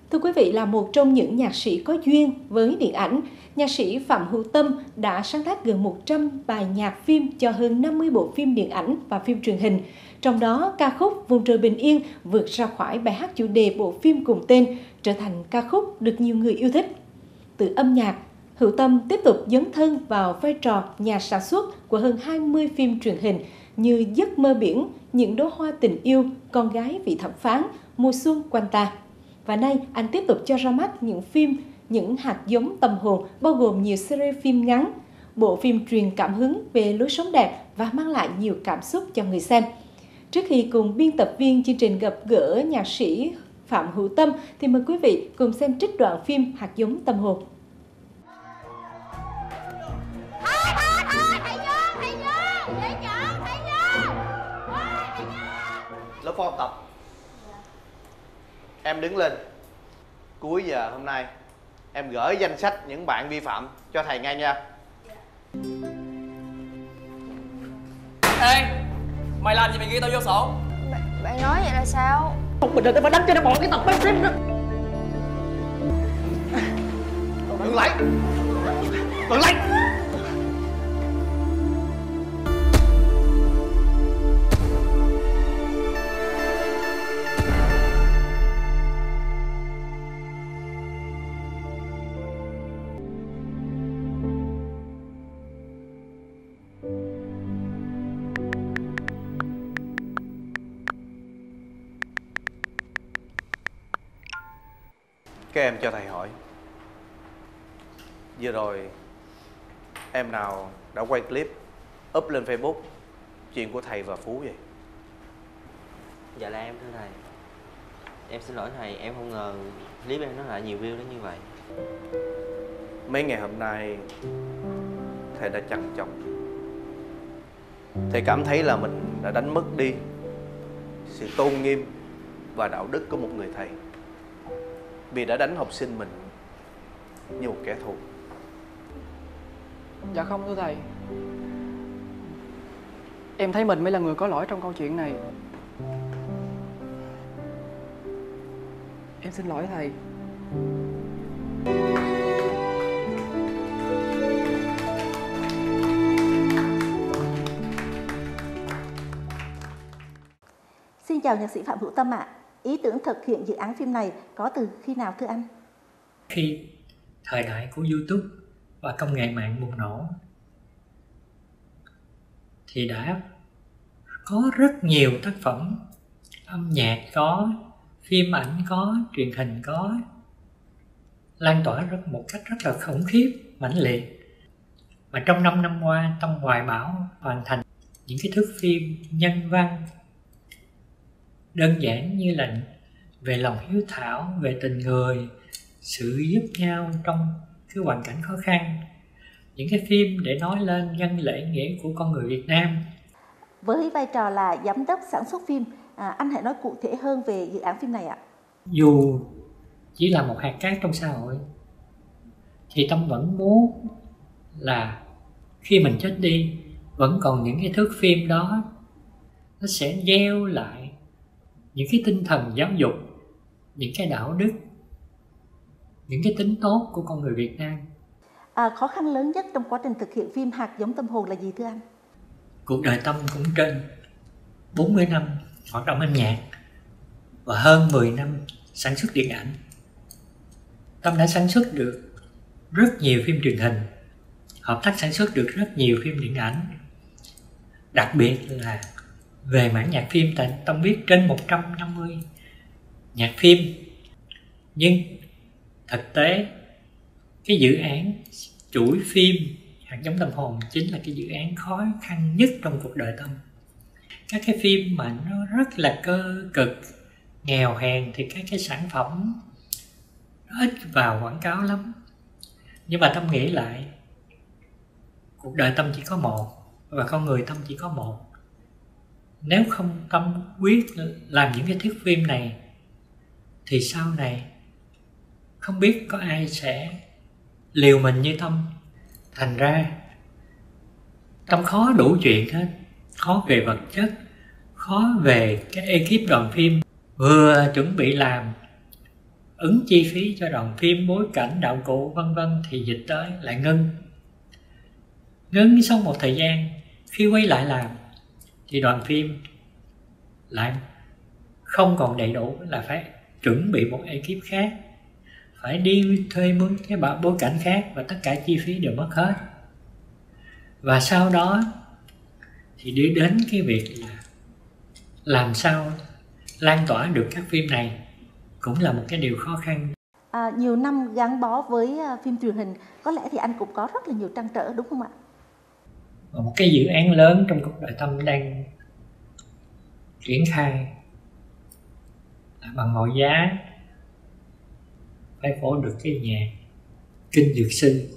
Thưa quý vị, là một trong những nhạc sĩ có duyên với điện ảnh, nhạc sĩ Phạm Hữu Tâm đã sáng tác gần 100 bài nhạc phim cho hơn 50 bộ phim điện ảnh và phim truyền hình. Trong đó, ca khúc Vùng trời bình yên vượt ra khỏi bài hát chủ đề bộ phim cùng tên, trở thành ca khúc được nhiều người yêu thích. Từ âm nhạc, Hữu Tâm tiếp tục dấn thân vào vai trò nhà sản xuất của hơn 20 phim truyền hình như Giấc mơ biển, Những đóa hoa tình yêu, Con gái vị thẩm phán, Mùa xuân quanh ta. Và nay, anh tiếp tục cho ra mắt những phim, những hạt giống tâm hồn, bao gồm nhiều series phim ngắn, bộ phim truyền cảm hứng về lối sống đẹp và mang lại nhiều cảm xúc cho người xem. Trước khi cùng biên tập viên chương trình gặp gỡ nhạc sĩ Phạm Hữu Tâm, thì mời quý vị cùng xem trích đoạn phim Hạt giống tâm hồn. Lớp phó học tập, em đứng lên. Cuối giờ hôm nay em gửi danh sách những bạn vi phạm cho thầy ngay nha. Ê, mày làm gì mày ghi tao vô sổ? Bạn nói vậy là sao? Không bình thường tao phải đánh cho nó bỏ cái tập bác phim đó. Ngừng lại. Ngừng lại. Các em cho thầy hỏi, vừa rồi em nào đã quay clip up lên Facebook chuyện của thầy và Phú vậy? Dạ là em thưa thầy. Em xin lỗi thầy, em không ngờ clip em nó lại nhiều view đến như vậy. Mấy ngày hôm nay thầy đã trằn trọc. Thầy cảm thấy là mình đã đánh mất đi sự tôn nghiêm và đạo đức của một người thầy, vì đã đánh học sinh mình như một kẻ thù. Dạ không thưa thầy. Em thấy mình mới là người có lỗi trong câu chuyện này. Em xin lỗi thầy. Xin chào nhạc sĩ Phạm Hữu Tâm ạ. Ý tưởng thực hiện dự án phim này có từ khi nào thưa anh? Khi thời đại của YouTube và công nghệ mạng bùng nổ thì đã có rất nhiều tác phẩm âm nhạc có, phim ảnh có, truyền hình có, lan tỏa một cách rất là khủng khiếp, mãnh liệt. Mà trong 5 năm qua, Tâm hoài bão hoàn thành những cái thước phim nhân văn đơn giản như là về lòng hiếu thảo, về tình người, sự giúp nhau trong cái hoàn cảnh khó khăn. Những cái phim để nói lên nhân lễ nghĩa của con người Việt Nam. Với vai trò là giám đốc sản xuất phim, anh hãy nói cụ thể hơn về dự án phim này ạ. Dù chỉ là một hạt cát trong xã hội, thì Tâm vẫn muốn là khi mình chết đi, vẫn còn những cái thước phim đó, nó sẽ gieo lại những cái tinh thần giáo dục, những cái đạo đức, những cái tính tốt của con người Việt Nam. Khó khăn lớn nhất trong quá trình thực hiện phim Hạt giống tâm hồn là gì thưa anh? Cuộc đời Tâm cũng trên 40 năm hoạt động âm nhạc và hơn 10 năm sản xuất điện ảnh. Tâm đã sản xuất được rất nhiều phim truyền hình, hợp tác sản xuất được rất nhiều phim điện ảnh. Đặc biệt là về mảng nhạc phim, tại Tâm biết trên 150 nhạc phim. Nhưng thực tế, cái dự án chuỗi phim Hạt giống tâm hồn chính là cái dự án khó khăn nhất trong cuộc đời Tâm. Các cái phim mà nó rất là cơ cực, nghèo hèn thì các cái sản phẩm nó ít vào quảng cáo lắm. Nhưng mà Tâm nghĩ lại, cuộc đời Tâm chỉ có một và con người Tâm chỉ có một. Nếu không Tâm quyết làm những cái thước phim này thì sau này không biết có ai sẽ liều mình như Tâm. Thành ra Tâm khó đủ chuyện hết. Khó về vật chất, khó về cái ekip đoàn phim, vừa chuẩn bị làm ứng chi phí cho đoàn phim, bối cảnh, đạo cụ vân vân thì dịch tới lại ngưng sau một thời gian. Khi quay lại làm thì đoàn phim lại không còn đầy đủ, là phải chuẩn bị một ekip khác, phải đi thuê mướn cái bối cảnh khác, và tất cả chi phí đều mất hết. Và sau đó thì đi đến cái việc là làm sao lan tỏa được các phim này cũng là một cái điều khó khăn. Nhiều năm gắn bó với phim truyền hình, có lẽ thì anh cũng có rất là nhiều trăn trở đúng không ạ? Một cái dự án lớn trong cuộc đời Tâm đang triển khai là bằng mọi giá phải phổ được cái nhạc Kinh Dược Sư.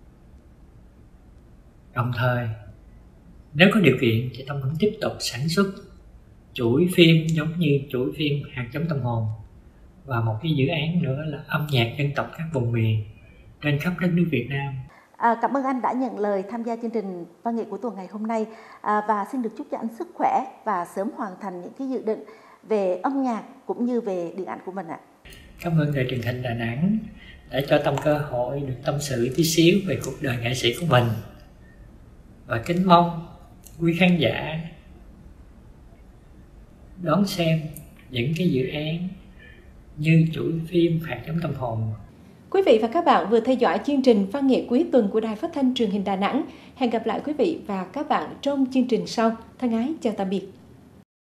Đồng thời nếu có điều kiện thì Tâm vẫn tiếp tục sản xuất chuỗi phim giống như chuỗi phim Hạt Giống Tâm Hồn, và một cái dự án nữa là âm nhạc dân tộc các vùng miền trên khắp đất nước Việt Nam. Cảm ơn anh đã nhận lời tham gia chương trình Văn nghệ của tuần ngày hôm nay, và xin được chúc cho anh sức khỏe và sớm hoàn thành những cái dự định về âm nhạc cũng như về điện ảnh của mình ạ. Cảm ơn đài truyền hình Đà Nẵng đã cho Tâm cơ hội được tâm sự tí xíu về cuộc đời nghệ sĩ của mình, và kính mong quý khán giả đón xem những cái dự án như chuỗi phim Hạt Giống Tâm Hồn. Quý vị và các bạn vừa theo dõi chương trình Văn nghệ cuối tuần của Đài Phát thanh Truyền hình Đà Nẵng. Hẹn gặp lại quý vị và các bạn trong chương trình sau. Thân ái chào tạm biệt.